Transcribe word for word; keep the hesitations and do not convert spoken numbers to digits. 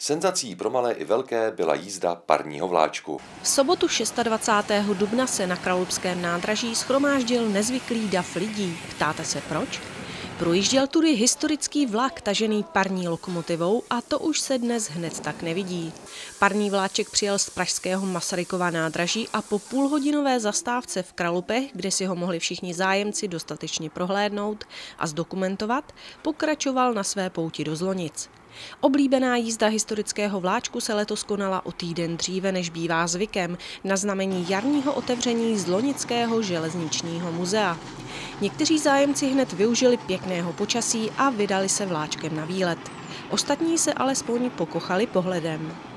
Senzací pro malé i velké byla jízda parního vláčku. V sobotu dvacátého šestého dubna se na Kralupském nádraží shromáždil nezvyklý dav lidí. Ptáte se proč? Projížděl tudy historický vlak tažený parní lokomotivou a to už se dnes hned tak nevidí. Parní vláček přijel z pražského Masarykova nádraží a po půlhodinové zastávce v Kralupech, kde si ho mohli všichni zájemci dostatečně prohlédnout a zdokumentovat, pokračoval na své pouti do Zlonic. Oblíbená jízda historického vláčku se letos konala o týden dříve, než bývá zvykem, na znamení jarního otevření Zlonického železničního muzea. Někteří zájemci hned využili pěkného počasí a vydali se vláčkem na výlet. Ostatní se alespoň pokochali pohledem.